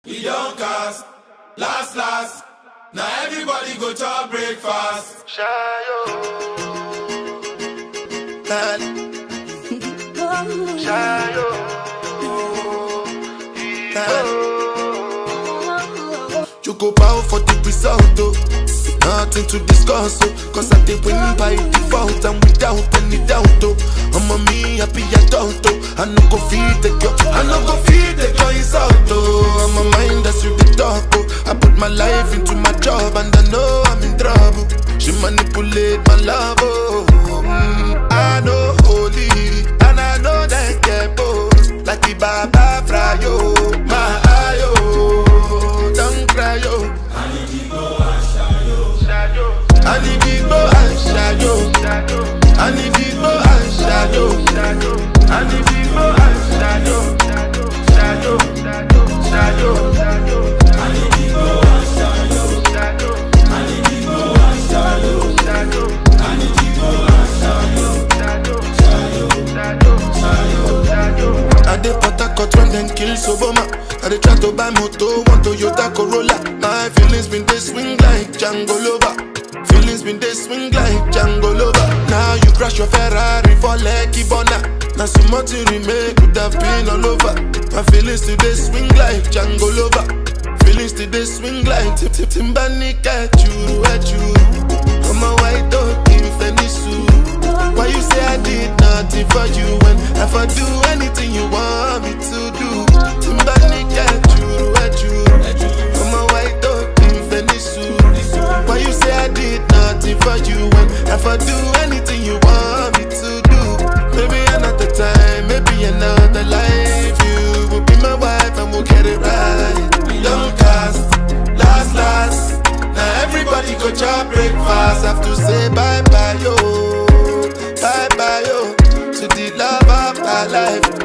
We don't cast, last. Now everybody go to breakfast. Shayo. Shayo. You go bow for the result, oh. Nothing to discuss, oh. Cause I did win by default and without any doubt, oh. I'm a me happy adult, oh. I no go feed the girl, I no go feed the girl insult, oh. I'm a mind that's you the talk, oh. I put my life into my job and I know I'm in trouble. She manipulate my love, oh. I know holy and I know that get both. Like the Baba Frayo, my ayo, don't cry, yo. I need to go and shadow. I need to go and shadow. I need to go and shadow. I need to go and shadow. Shadow. I need to go and shadow. I need to go and shadow. I need to go and shadow. I dey Port Harcourt when them kill Soboma. I dey try to buy moto, one Toyota Corolla. My feelings been they swing like Django Lover. Feelings been they swing like Django Lover. Now you crash your Ferrari for Lucky Bona. Now some more to remake could have been all over. My feelings today swing like Django Lover. Feelings today swing like Timbani at you. I'm a white dog in Fenisu. Why you say I did nothing for you when if I do anything you want me to do? Timbani at you. I'm a white dog in Fenisu. Why you say I did nothing for you when if I do anything you want me to do? Maybe another time, maybe another life. You will be my wife and we'll get it right. We don't cast, last. Now everybody go to breakfast. Have to say bye bye yo, to the love of my life.